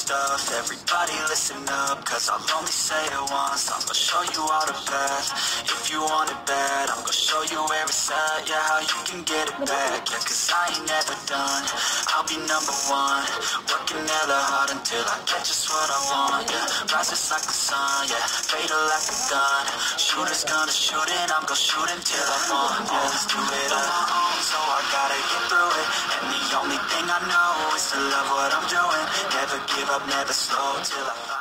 stuff. Everybody listen up, cause I'll only say it once. I'm gonna show you all the path. If you want it bad, I'm gonna show you where it's at. Yeah, how you can get it back. Yeah, cause I ain't never done. I'll be number one, working hella hard until I get just what I want. Yeah, rises like the sun, yeah, fatal like a gun. Shooters gonna shoot and I'm gonna shoot until I'm on. Yeah, let's do it on my own, so I gotta get through it. And the only thing I know is to love what I'm doing. Never give up, never slow till I find